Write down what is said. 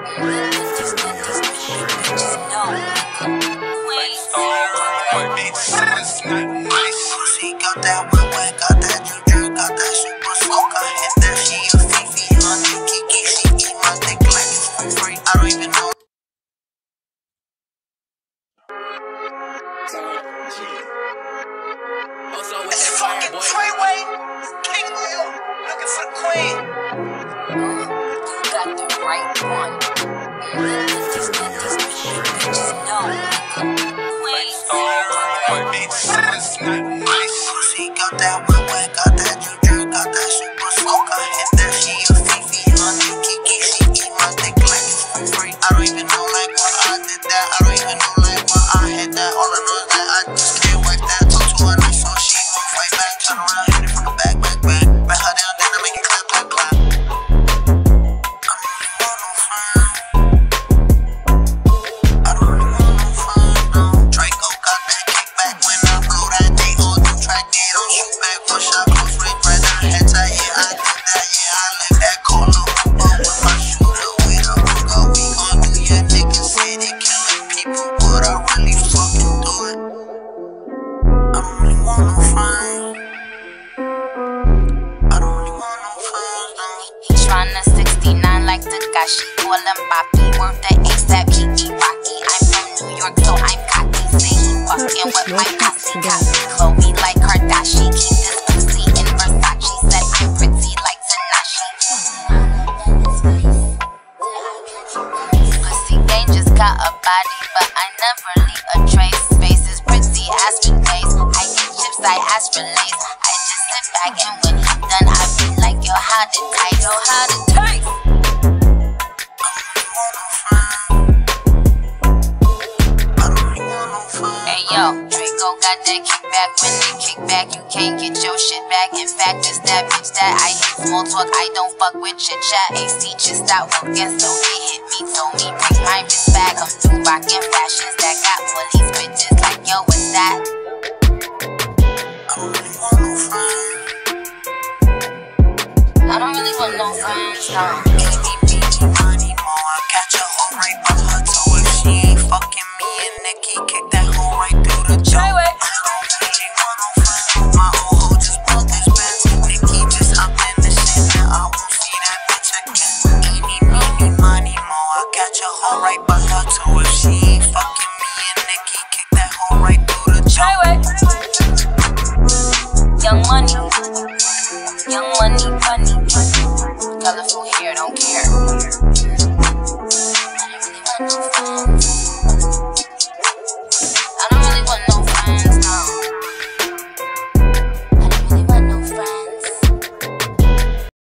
She got that wet wet, got that ginger, got that super smoke. I hit that, she a FEFE, honey, Kiki, she eat my dick like it's for free. I don't even know. It's fucking freeway, King Leo, looking for the queen. You got the right one. These bitches know. She got that wet wet, got that ginger, got that super smoke. I hit that, she a FEFE, honey, Kiki, she eat my dick like it's for free. I don't even know like why I did that. I don't even know like why I hit that. All I know is that I just can't wipe that. Talk to her nice so she gon' fight back. Turn around, hit it from the back. Bet her down, then I make it clap. I don't really want no friend. I don't really want no friend, no. Draco got that kickback when I blow that day on the track. They don't shoot back, push up, close range, right down, head tight. Yeah, I did that, yeah, I live that cold little hoopah with my shooter with a hookah. We gon' do your niggas say they killing people, but I really fucking do it. I don't really want no friend. I don't really want no friends, no. He tryna 69 like Takashi. Call him Poppy, worth the ASAP, he Rocky. I'm from New York, so I'm cocky. Say he fucking with my posse. Chloe like Kardashian. Keep this pussy in Versace. Said I'm pretty like Tanashi. Pussy gang just got a body, but I never leave a trace. Face is pretty, ass with lace. I get chips, I ask for lace. I just sit back and when he done, I be like, yo, how to taste? Yo, how to taste? Hey yo, Draco got that kickback. When they kick back, you can't get your shit back. In fact, it's that bitch that I hate small talk. I don't fuck with chit chat. AC just stopped working, so they hit me. Told me bring my wrist back. I'm through rockin' fashions that got police bitches like yo, what's that? I don't really want no friends. I don't really want no friends, no. Nicky money more. I catch a hoe right by her toe. If she ain't fucking me and Nicky, kick that hoe right through the jaw. I don't really want no friends. My old hoe just bought this Benz. Nicky just hopped in the shit and I won't see that bitch again. Eeny, money more. I catch a hoe right by her toe. If she ain't fucking me and Nicky, kick that hoe right through the jaw. Young money, funny. Colorful hair, don't care. I don't really want no friends.